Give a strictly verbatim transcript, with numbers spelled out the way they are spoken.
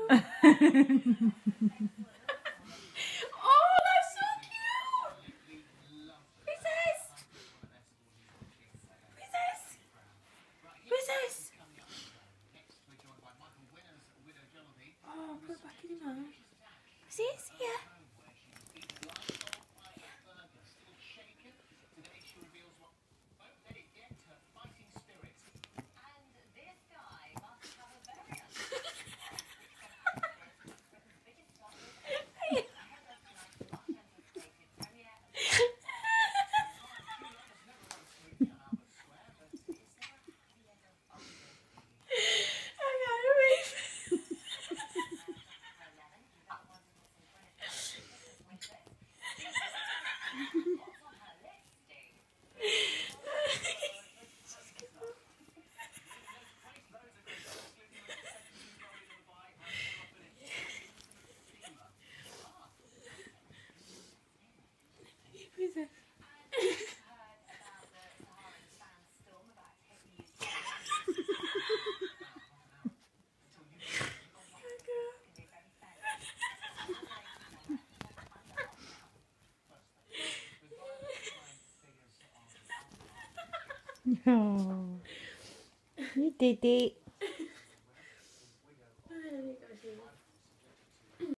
Oh, that's so cute! Who's this? Who's this? Who's this? Oh, put it back in your mouth. Who's this? Yeah. Who's this? Oh, you did it.